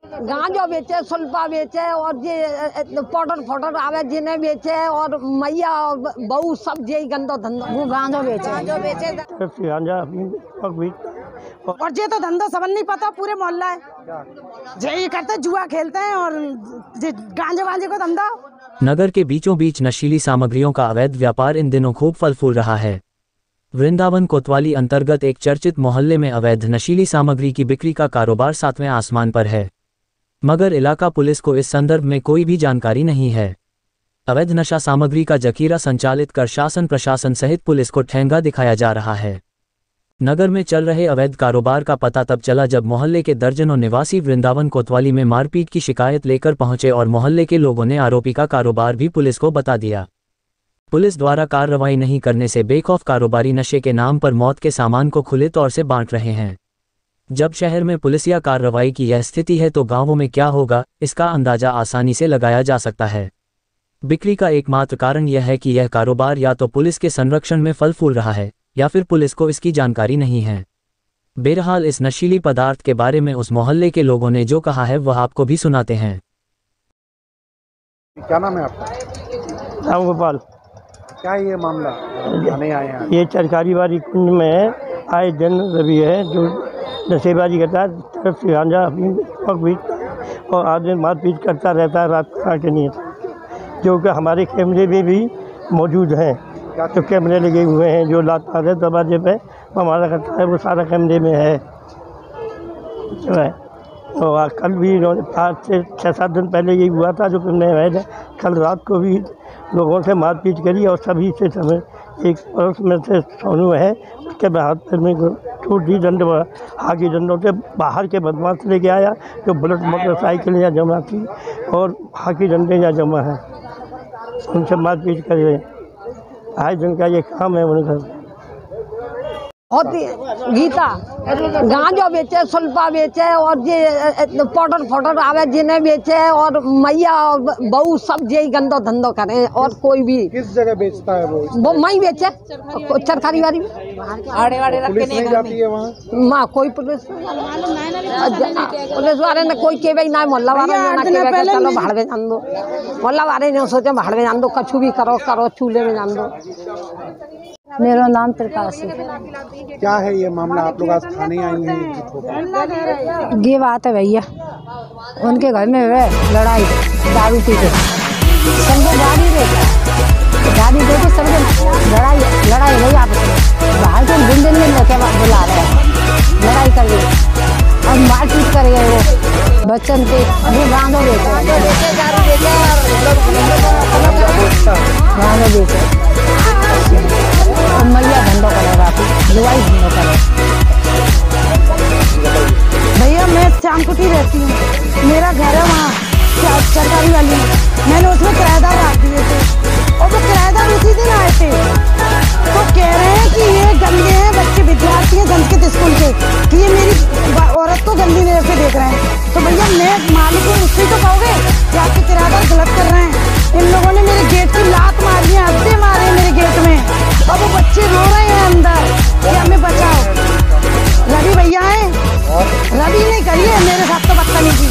गांजा बेचे, सुल्फा बेचे और ये पाउडर फोटर आवे जिन्हें बेचे और मैया बहू सब यही गंदो धंधो वो गांजा बेचे और ये तो धंधा सबन नहीं पता, पूरे मोहल्ला है यही करते, जुआ खेलते हैं और गांजे को धंधा। नगर के बीचों बीच नशीली सामग्रियों का अवैध व्यापार इन दिनों खूब फल फूल रहा है। वृंदावन कोतवाली अंतर्गत एक चर्चित मोहल्ले में अवैध नशीली सामग्री की बिक्री का कारोबार 7वें आसमान पर है, मगर इलाका पुलिस को इस संदर्भ में कोई भी जानकारी नहीं है। अवैध नशा सामग्री का जखीरा संचालित कर शासन प्रशासन सहित पुलिस को ठेंगा दिखाया जा रहा है। नगर में चल रहे अवैध कारोबार का पता तब चला जब मोहल्ले के दर्जनों निवासी वृंदावन कोतवाली में मारपीट की शिकायत लेकर पहुंचे और मोहल्ले के लोगों ने आरोपी का कारोबार भी पुलिस को बता दिया। पुलिस द्वारा कार्रवाई नहीं करने से बेखौफ कारोबारी नशे के नाम पर मौत के सामान को खुले तौर से बांट रहे हैं। जब शहर में पुलिसिया कार्रवाई की यह स्थिति है तो गांवों में क्या होगा, इसका अंदाजा आसानी से लगाया जा सकता है। बिक्री का एकमात्र कारण यह है कि यह कारोबार या तो पुलिस के संरक्षण में फल फूल रहा है या फिर पुलिस को इसकी जानकारी नहीं है। बहरहाल इस नशीली पदार्थ के बारे में उस मोहल्ले के लोगों ने जो कहा है वह आपको भी सुनाते हैं। क्या नाम है आपका? राम गोपाल। क्या है ये मामला? थाने आए हैं। ये चरकारी वाली कुंड में आए दिन रवि है जो नशेबाजी करता है, तरफ से गांजा अपनी पीटता और आदमी मारपीट करता रहता है रात के नहीं, जो कि हमारे कैमरे में भी मौजूद हैं। तो कैमरे लगे हुए हैं, जो लाता है दरवाजे पे हमारा करता है वो सारा कैमरे में है जो है। और कल भी इन्होंने 5 से 6-7 दिन पहले यही हुआ था जो कैमरे में। कल रात को भी लोगों से मारपीट करी और सभी से समय एक पड़ोस में से सोनू है, उसके हाथ पैर में टूट दी, डंडे हाकी डंडों से बाहर के बदमाश लेके आया जो बुलेट मोटरसाइकिल यहाँ जमा थी और हाकी डंडे यहाँ जमा है, उनसे मारपीट कर रहे हैं। आज दिन का ये काम है उनका। होती गीता गांजा बेचे, सुल्फा बेचे और ये पाउडर फोटर आवे जिन्हें बेचे और मैया बहू सब यही गंदो धंधो करे। और कोई भी किस जगह बेचता है वो मई बेचे चरखारी वाली में। पुलिस नहीं जाती है वहाँ? माँ कोई पुलिस वाले ने कोई के ना, मोहल्ला वाले ने चलो भाड़वे जान दो, मोहल्ला वाले ने सोचे भाड़वे जान दो, कछु भी करो चूल्हे में जान दो। मेरा नाम प्रकाश है। क्या है ये मामला? आप लोग आज थाने आई हैं। ये बात है भैया, उनके घर में लड़ाई दारू पी के समझे गाड़ी दे के समझे लड़ाई नहीं, आप बाहर के दिन में लेके बुला रहे हैं, लड़ाई कर रही और मारपीट कर रहे वो बच्चन के। वो गाँव बेचे और मैया धंधो करेगा, जुआई धंधो करे। भैया मैं श्यामकुटी रहती हूँ, मेरा घर है वहाँ सरकारी वाली में। मैंने उसमें किराएदार रख दिए थे और वो किराएदार उसी दिन आए थे, तो कह रहे हैं कि ये गंदे हैं बच्चे, विद्यार्थी हैं संस्कृत स्कूल के, कि ये मेरी औरत को गंदी नजर से देख रहे हैं। तो भैया मैं मालिक हूँ, उससे तो कहोगे कि आपके किराएदार गलत कर रहे हैं। इन लोगों ने मेरे गेट की लात मारी है, हफ्ते मारे मेरे गेट में और वो बच्चे रो रहे हैं अंदर कि हमें बचाओ। रवि भैया है, रवि नहीं करिए मेरे साथ तो बदतमीजी।